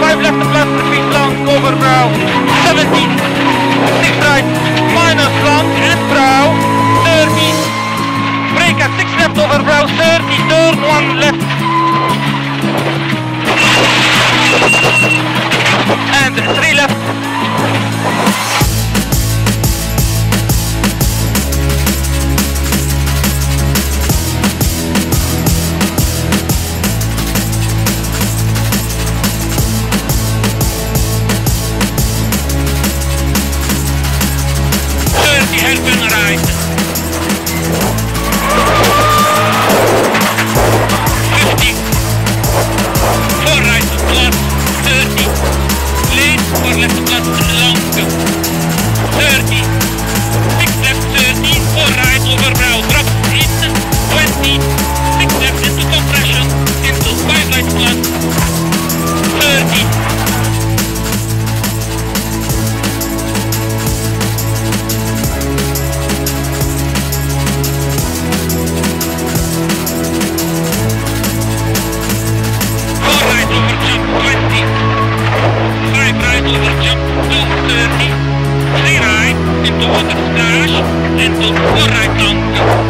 5 left plus, repeat long, over brow, 70, 6 right, minus long and brow, 30, brake at 6 left over brow, 30, turn 1 left, and 3 left. Hairpin right. 50. 4 right plus 30. Late 4 left plus long. 30. 6 left 30. 4 right over brow. Drop in 20. 6 left into compression. Into 5 right plus 30. Over jump 230, 3 right into water splash, into 4 right long.